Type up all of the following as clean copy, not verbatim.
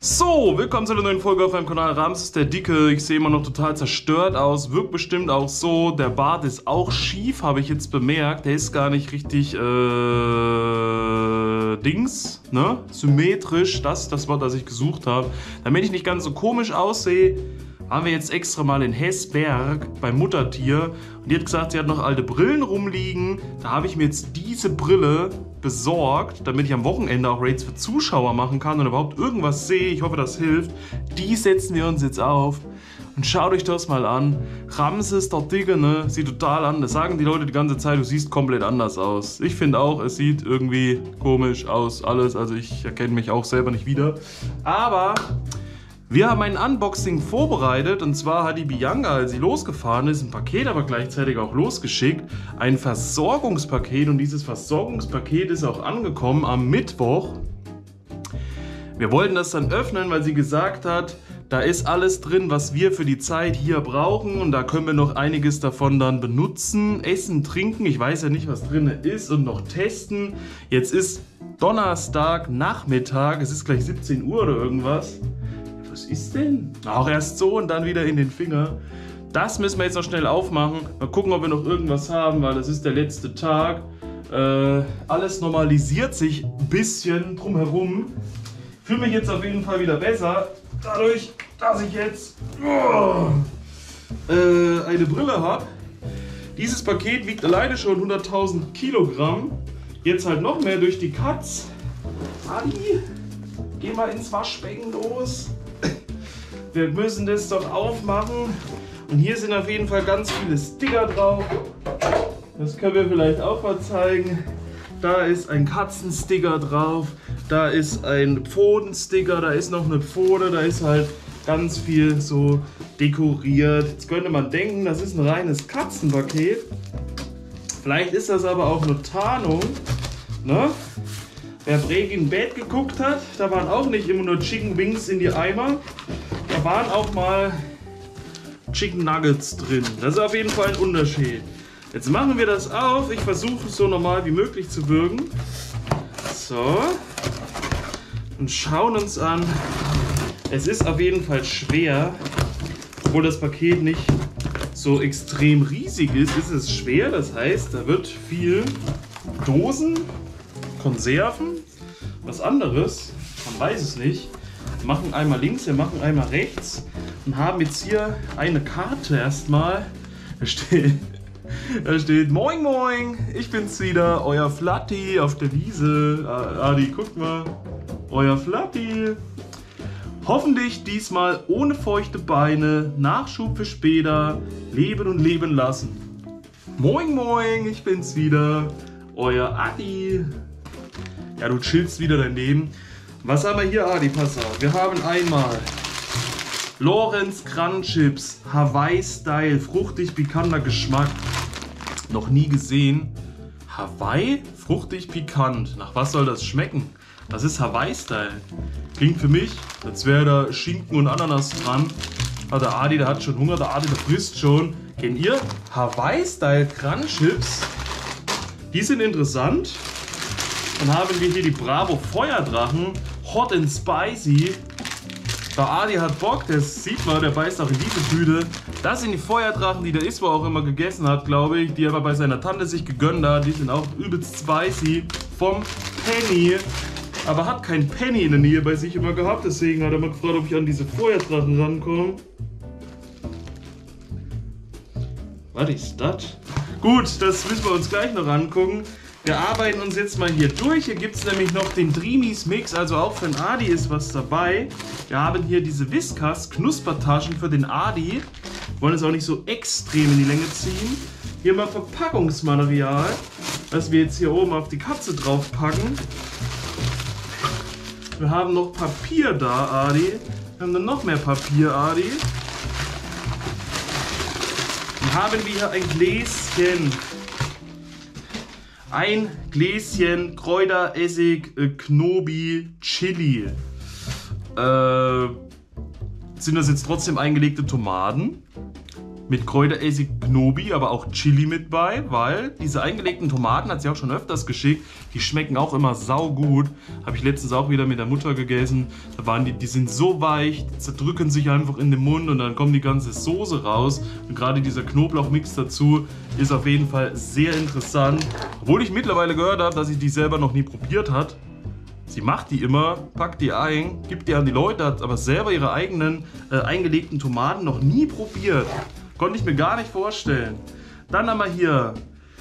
So, willkommen zu einer neuen Folge auf meinem Kanal. Ramses der Dicke. Ich sehe immer noch total zerstört aus. Wirkt bestimmt auch so. Der Bart ist auch schief, habe ich jetzt bemerkt. Der ist gar nicht richtig, Dings, ne? Symmetrisch. Das ist das Wort, das ich gesucht habe. Damit ich nicht ganz so komisch aussehe, waren wir jetzt extra mal in Hessberg beim Muttertier. Und die hat gesagt, sie hat noch alte Brillen rumliegen. Da habe ich mir jetzt diese Brille besorgt, damit ich am Wochenende auch Raids für Zuschauer machen kann und überhaupt irgendwas sehe. Ich hoffe, das hilft. Die setzen wir uns jetzt auf. Und schaut euch das mal an. Ramses, der Dicke, ne? Sieht total an. Das sagen die Leute die ganze Zeit, du siehst komplett anders aus. Ich finde auch, es sieht irgendwie komisch aus, alles. Also ich erkenne mich auch selber nicht wieder. Aber wir haben ein Unboxing vorbereitet, und zwar hat die Bianca, als sie losgefahren ist, ein Paket aber gleichzeitig auch losgeschickt. Ein Versorgungspaket, und dieses Versorgungspaket ist auch angekommen am Mittwoch. Wir wollten das dann öffnen, weil sie gesagt hat, da ist alles drin, was wir für die Zeit hier brauchen, und da können wir noch einiges davon dann benutzen, essen, trinken. Ich weiß ja nicht, was drin ist, und noch testen. Jetzt ist Donnerstag Nachmittag, es ist gleich 17 Uhr oder irgendwas. Was ist denn? Auch erst so und dann wieder in den Finger. Das müssen wir jetzt noch schnell aufmachen. Mal gucken, ob wir noch irgendwas haben, weil das ist der letzte Tag. Alles normalisiert sich ein bisschen drumherum. Ich fühle mich jetzt auf jeden Fall wieder besser. Dadurch, dass ich jetzt eine Brille habe. Dieses Paket wiegt alleine schon 100.000 Kilogramm. Jetzt halt noch mehr durch die Katz. Adi, geh mal ins Waschbecken los. Wir müssen das doch aufmachen. Und hier sind auf jeden Fall ganz viele Sticker drauf. Das können wir vielleicht auch mal zeigen. Da ist ein Katzensticker drauf. Da ist ein Pfotensticker. Da ist noch eine Pfote. Da ist halt ganz viel so dekoriert. Jetzt könnte man denken, das ist ein reines Katzenpaket. Vielleicht ist das aber auch eine Tarnung. Ne? Wer Breaking Bad geguckt hat, da waren auch nicht immer nur Chicken Wings in die Eimer. Da waren auch mal Chicken Nuggets drin. Das ist auf jeden Fall ein Unterschied. Jetzt machen wir das auf. Ich versuche es so normal wie möglich zu würgen. So. Und schauen uns an. Es ist auf jeden Fall schwer. Obwohl das Paket nicht so extrem riesig ist, ist es schwer. Das heißt, da wird viel Dosen, Konserven, was anderes. Man weiß es nicht. Wir machen einmal links, wir machen einmal rechts und haben jetzt hier eine Karte erstmal. Da steht Moin Moin, ich bin's wieder, euer Flatti auf der Wiese. Adi, guck mal, euer Flatti. Hoffentlich diesmal ohne feuchte Beine, Nachschub für später, leben und leben lassen. Moin Moin, ich bin's wieder, euer Adi. Ja, du chillst wieder daneben. Was haben wir hier, Adi? Pass auf. Wir haben einmal Lorenz Crunchips, Hawaii-Style, fruchtig pikanter Geschmack. Noch nie gesehen. Hawaii, fruchtig pikant. Nach was soll das schmecken? Das ist Hawaii-Style. Klingt für mich, als wäre da Schinken und Ananas dran. Aber der Adi, der hat schon Hunger. Der Adi, der frisst schon. Kennt ihr? Hawaii-Style Crunchips. Die sind interessant. Dann haben wir hier die Bravo Feuerdrachen, Hot and Spicy. Der Adi hat Bock, das sieht man, der beißt auch in diese Tüte. Das sind die Feuerdrachen, die der Iswo auch immer gegessen hat, glaube ich, die er aber bei seiner Tante sich gegönnt hat. Die sind auch übelst spicy vom Penny. Aber hat kein Penny in der Nähe bei sich immer gehabt, deswegen hat er mal gefragt, ob ich an diese Feuerdrachen rankomme. Was ist das? Gut, das müssen wir uns gleich noch angucken. Wir arbeiten uns jetzt mal hier durch. Hier gibt es nämlich noch den Dreamies Mix, also auch für den Adi ist was dabei. Wir haben hier diese Whiskas Knuspertaschen für den Adi. Wollen es auch nicht so extrem in die Länge ziehen. Hier mal Verpackungsmaterial, das wir jetzt hier oben auf die Katze drauf packen. Wir haben noch Papier da, Adi. Wir haben dann noch mehr Papier, Adi. Dann haben wir hier ein Gläschen. Ein Gläschen Kräuter, Essig, Knobi, Chili. Sind das jetzt trotzdem eingelegte Tomaten? mit Kräuteressig Knobi, aber auch Chili mit bei, weil diese eingelegten Tomaten, hat sie auch schon öfters geschickt, die schmecken auch immer saugut. Habe ich letztens auch wieder mit der Mutter gegessen. Da waren die sind so weich, die zerdrücken sich einfach in den Mund und dann kommt die ganze Soße raus. Und gerade dieser Knoblauchmix dazu ist auf jeden Fall sehr interessant. Obwohl ich mittlerweile gehört habe, dass sie die selber noch nie probiert hat. Sie macht die immer, packt die ein, gibt die an die Leute, hat aber selber ihre eigenen eingelegten Tomaten noch nie probiert. Konnte ich mir gar nicht vorstellen. Dann haben wir hier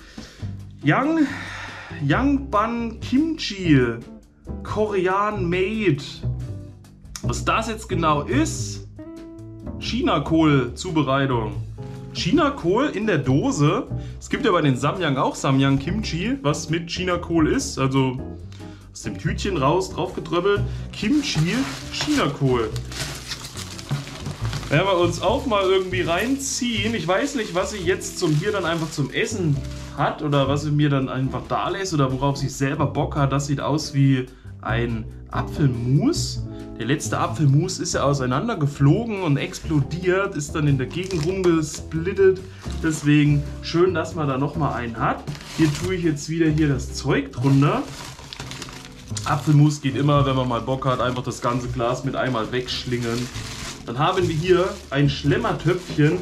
Yangban Kimchi Korean Made. Was das jetzt genau ist? Chinakohl-Zubereitung. Chinakohl in der Dose. Es gibt ja bei den Samyang auch Samyang Kimchi, was mit Chinakohl ist. Also aus dem Tütchen raus, drauf getröppelt. Kimchi, Chinakohl. Werden wir uns auch mal irgendwie reinziehen. Ich weiß nicht, was sie jetzt hier dann einfach zum Essen hat oder was sie mir dann einfach da lässt oder worauf sie selber Bock hat. Das sieht aus wie ein Apfelmus. Der letzte Apfelmus ist ja auseinander geflogen und explodiert, ist dann in der Gegend rumgesplittet. Deswegen schön, dass man da nochmal einen hat. Hier tue ich jetzt wieder hier das Zeug drunter. Apfelmus geht immer, wenn man mal Bock hat, einfach das ganze Glas mit einmal wegschlingen. Dann haben wir hier ein Schlemmertöpfchen.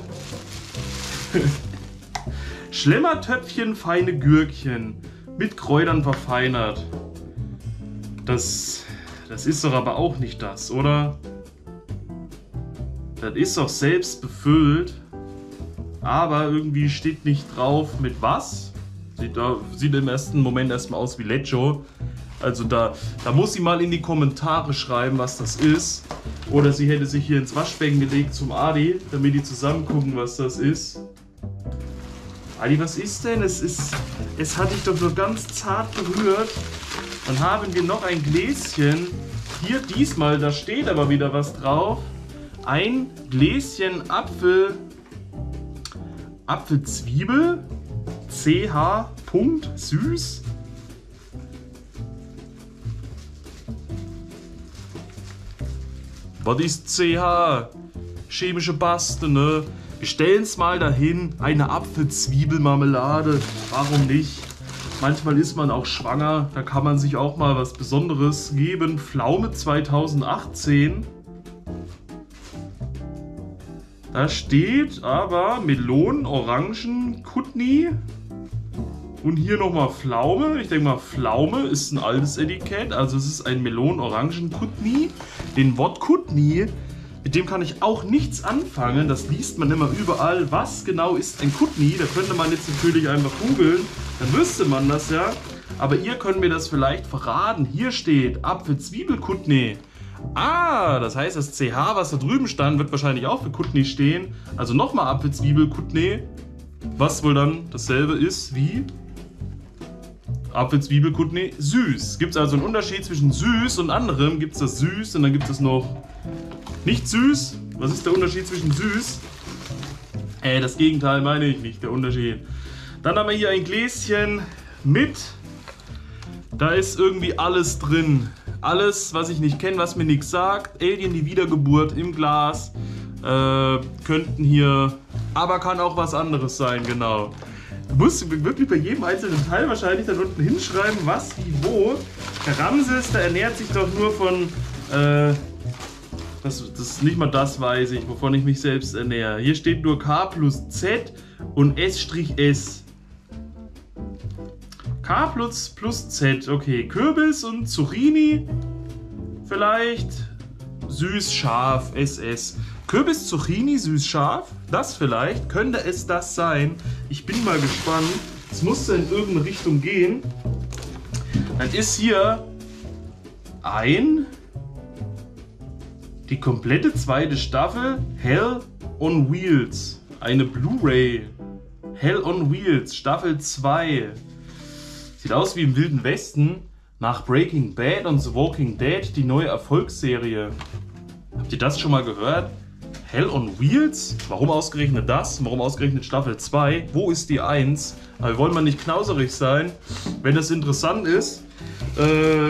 Schlemmertöpfchen feine Gürkchen mit Kräutern verfeinert. Das ist doch aber auch nicht das, oder? Das ist doch selbst befüllt. Aber irgendwie steht nicht drauf mit was. Sieht im ersten Moment erstmal aus wie Lecho. Also da muss sie mal in die Kommentare schreiben, was das ist. Oder sie hätte sich hier ins Waschbecken gelegt zum Adi, damit die zusammen gucken, was das ist. Adi, was ist denn? Es hat dich doch nur ganz zart berührt. Dann haben wir noch ein Gläschen. Hier diesmal, da steht aber wieder was drauf. Ein Gläschen Apfelzwiebel. CH. Süß. Was ist CH? Chemische Baste, ne? Wir stellen es mal dahin. Eine Apfelzwiebelmarmelade. Warum nicht? Manchmal ist man auch schwanger. Da kann man sich auch mal was Besonderes geben. Pflaume 2018. Da steht aber Melonen, Orangen, Kutni. Und hier nochmal Pflaume. Ich denke mal, Pflaume ist ein altes Etikett. Also es ist ein Melonen-Orangen-Kutni. Den Wort Kutni, mit dem kann ich auch nichts anfangen. Das liest man immer überall. Was genau ist ein Kutni? Da könnte man jetzt natürlich einfach googeln. Dann wüsste man das ja. Aber ihr könnt mir das vielleicht verraten. Hier steht Apfel-Zwiebel-Kutni. Ah, das heißt, das CH, was da drüben stand, wird wahrscheinlich auch für Kutni stehen. Also nochmal Apfel-Zwiebel-Kutni. Was wohl dann dasselbe ist wie Apfelzwiebelkutni süß. Gibt es also einen Unterschied zwischen süß und anderem? Gibt es das süß und dann gibt es noch nicht süß. Was ist der Unterschied zwischen süß? Das Gegenteil meine ich nicht, der Unterschied. Dann haben wir hier ein Gläschen mit. Da ist irgendwie alles drin. Alles, was ich nicht kenne, was mir nichts sagt. Alien, die Wiedergeburt im Glas. Könnten hier, aber kann auch was anderes sein, genau. Du musst wirklich bei jedem einzelnen Teil wahrscheinlich dann unten hinschreiben, was, wie, wo. Der Ramses, der ernährt sich doch nur von, das nicht mal das weiß ich, wovon ich mich selbst ernähre. Hier steht nur K plus Z und S'. K plus Z, okay. Kürbis und Zucchini, vielleicht süß, scharf, SS. Kürbis, Zucchini, süß, scharf, das vielleicht, könnte es das sein. Ich bin mal gespannt. Es muss in irgendeine Richtung gehen. Dann ist hier die komplette zweite Staffel Hell on Wheels. Eine Blu-ray. Hell on Wheels, Staffel 2. Sieht aus wie im Wilden Westen. Nach Breaking Bad und The Walking Dead, die neue Erfolgsserie. Habt ihr das schon mal gehört? Hell on Wheels? Warum ausgerechnet das? Warum ausgerechnet Staffel 2? Wo ist die 1? Aber wir wollen mal nicht knauserig sein. Wenn das interessant ist,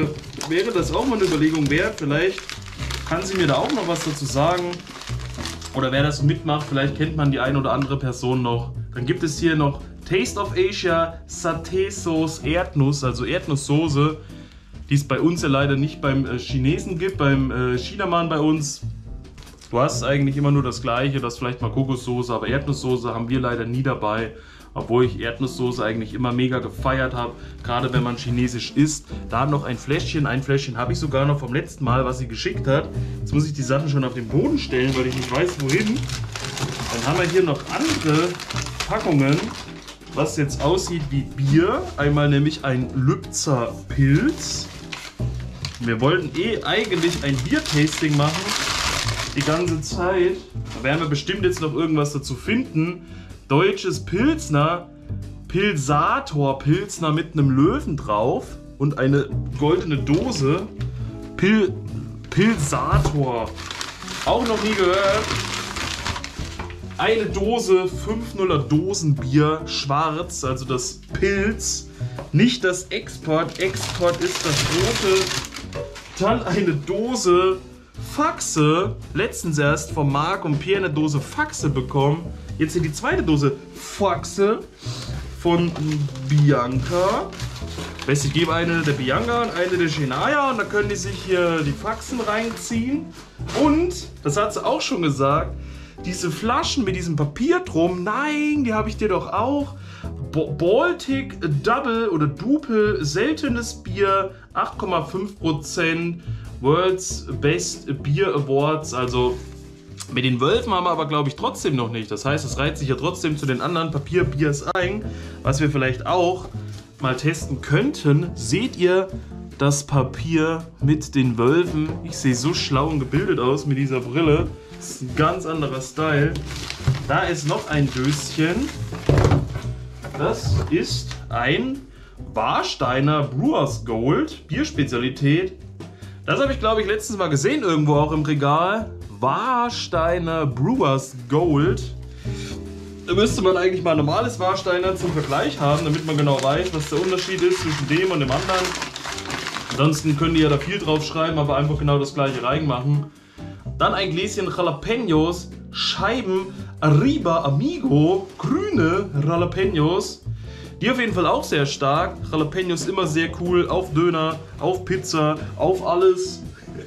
wäre das auch mal eine Überlegung wert. Vielleicht kann sie mir da auch noch was dazu sagen. Oder wer das mitmacht, vielleicht kennt man die eine oder andere Person noch. Dann gibt es hier noch Taste of Asia Satay Sauce Erdnuss, also Erdnusssoße, die es bei uns ja leider nicht beim Chinesen gibt, beim Chinamann bei uns. Du hast eigentlich immer nur das gleiche, das vielleicht mal Kokossoße, aber Erdnusssoße haben wir leider nie dabei. Obwohl ich Erdnusssoße eigentlich immer mega gefeiert habe, gerade wenn man chinesisch isst. Da noch ein Fläschchen habe ich sogar noch vom letzten Mal, was sie geschickt hat. Jetzt muss ich die Sachen schon auf den Boden stellen, weil ich nicht weiß, wohin. Dann haben wir hier noch andere Packungen, was jetzt aussieht wie Bier. Einmal nämlich ein Lübzer Pilz. Wir wollten eigentlich ein Biertasting machen, die ganze Zeit. Da werden wir bestimmt jetzt noch irgendwas dazu finden. Deutsches Pilsner, Pilsator Pilsner mit einem Löwen drauf und eine goldene Dose. Pilsator, auch noch nie gehört. Eine Dose 5,0er Dosenbier, schwarz, also das Pilz, nicht das Export. Export ist das rote. Dann eine Dose Faxe, letztens erst von Marc und Pierre eine Dose Faxe bekommen. Jetzt hier die zweite Dose Faxe von Bianca. Ich gebe eine der Bianca und eine der Shania und da können die sich hier die Faxen reinziehen. Und, das hat sie auch schon gesagt, diese Flaschen mit diesem Papier drum, nein, die habe ich dir doch auch. Baltic Double oder Dupel, seltenes Bier, 8,5%, World's Best Beer Awards, also mit den Wölfen haben wir aber glaube ich trotzdem noch nicht. Das heißt, es reiht sich ja trotzdem zu den anderen Papierbiers ein, was wir vielleicht auch mal testen könnten. Seht ihr das Papier mit den Wölfen? Ich sehe so schlau und gebildet aus mit dieser Brille. Das ist ein ganz anderer Style. Da ist noch ein Döschen. Das ist ein Warsteiner Brewers Gold, Bierspezialität. Das habe ich glaube ich letztens mal gesehen irgendwo auch im Regal. Warsteiner Brewers Gold. Da müsste man eigentlich mal normales Warsteiner zum Vergleich haben, damit man genau weiß, was der Unterschied ist zwischen dem und dem anderen. Ansonsten können die ja da viel drauf schreiben, aber einfach genau das gleiche reinmachen. Dann ein Gläschen Jalapenos, Scheiben Arriba Amigo, grüne Jalapenos. Die auf jeden Fall auch sehr stark. Jalapenos immer sehr cool, auf Döner, auf Pizza, auf alles.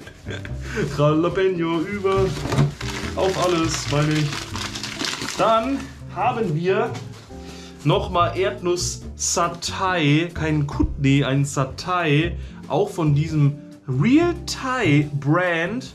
Jalapeno über, auf alles, meine ich. Dann haben wir nochmal Erdnuss Satay, kein Kutney, ein Satay, auch von diesem Real Thai Brand.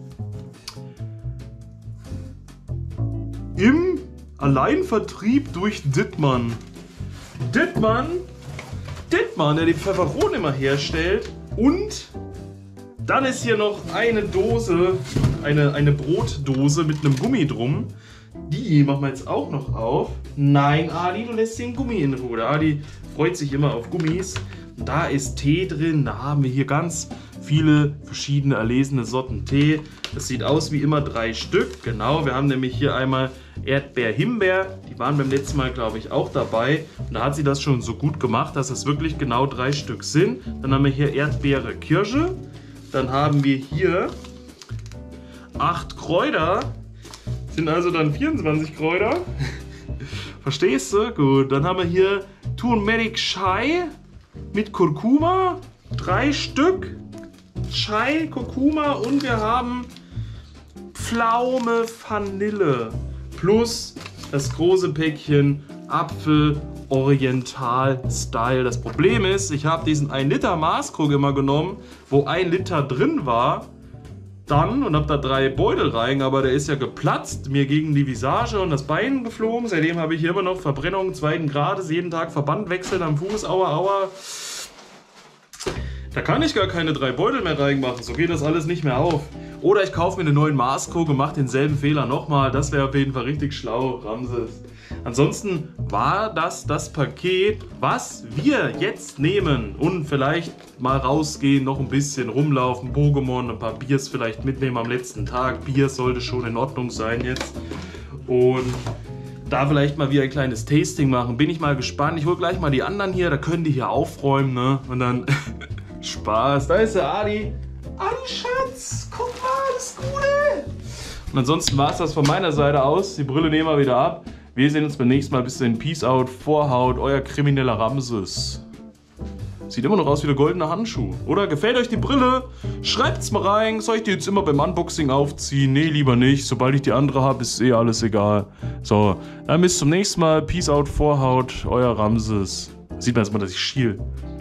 Im Alleinvertrieb durch Dittmann. Dittmann, der die Pfefferohn immer herstellt. Und dann ist hier noch eine Dose, eine Brotdose mit einem Gummi drum. Die machen wir jetzt auch noch auf. Nein, Adi, du lässt den Gummi in Ruhe. Der Adi freut sich immer auf Gummis. Da ist Tee drin. Da haben wir hier ganz viele verschiedene erlesene Sorten Tee. Das sieht aus wie immer 3 Stück. Genau, wir haben nämlich hier einmal Erdbeer-Himbeer. Die waren beim letzten Mal, glaube ich, auch dabei. Und da hat sie das schon so gut gemacht, dass es wirklich genau 3 Stück sind. Dann haben wir hier Erdbeere-Kirsche. Dann haben wir hier 8 Kräuter. Sind also dann 24 Kräuter. Verstehst du? Gut. Dann haben wir hier Turmeric Chai mit Kurkuma. 3 Stück. Chai, Kurkuma und wir haben Pflaume Vanille. Plus das große Päckchen Apfel Oriental Style. Das Problem ist, ich habe diesen 1 Liter Maßkrug immer genommen, wo 1 Liter drin war. Dann und habe da 3 Beutel rein, aber der ist ja geplatzt, mir gegen die Visage und das Bein geflogen. Seitdem habe ich hier immer noch Verbrennung 2. Grades, jeden Tag Verband wechseln am Fuß, aua, aua. Da kann ich gar keine 3 Beutel mehr reinmachen, so geht das alles nicht mehr auf. Oder ich kaufe mir einen neuen Maßkrug und mache denselben Fehler nochmal, das wäre auf jeden Fall richtig schlau, Ramses. Ansonsten war das Paket, was wir jetzt nehmen und vielleicht mal rausgehen, noch ein bisschen rumlaufen, Pokémon, ein paar Biers vielleicht mitnehmen am letzten Tag. Bier sollte schon in Ordnung sein jetzt. Und da vielleicht mal wieder ein kleines Tasting machen. Bin ich mal gespannt. Ich hole gleich mal die anderen hier, da können die hier aufräumen, ne? Und dann Spaß. Da ist der Adi. Adi, Schatz, guck mal, das Gute. Und ansonsten war es das von meiner Seite aus. Die Brille nehmen wir wieder ab. Wir sehen uns beim nächsten Mal. Bis dahin, Peace out, Vorhaut, euer krimineller Ramses. Sieht immer noch aus wie der goldene Handschuh. Oder gefällt euch die Brille? Schreibt's mal rein. Soll ich die jetzt immer beim Unboxing aufziehen? Nee, lieber nicht. Sobald ich die andere habe, ist eh alles egal. So, dann bis zum nächsten Mal. Peace out, Vorhaut, euer Ramses. Sieht man jetzt mal, dass ich schiel.